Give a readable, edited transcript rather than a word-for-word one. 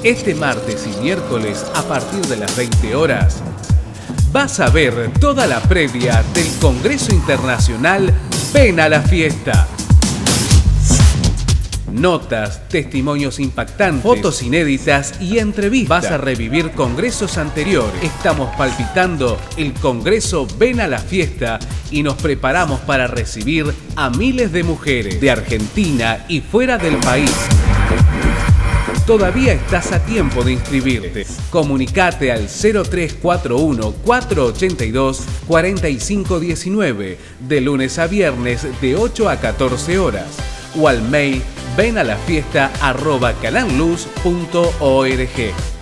Este martes y miércoles a partir de las 20 horas vas a ver toda la previa del Congreso Internacional Ven a la Fiesta. Notas, testimonios impactantes, fotos inéditas y entrevistas. Vas a revivir congresos anteriores. Estamos palpitando el Congreso Ven a la Fiesta y nos preparamos para recibir a miles de mujeres de Argentina y fuera del país. Todavía estás a tiempo de inscribirte. Comunicate al 0341-482-4519 de lunes a viernes de 8 a 14 horas o al mail venalafiesta@canalluz.org.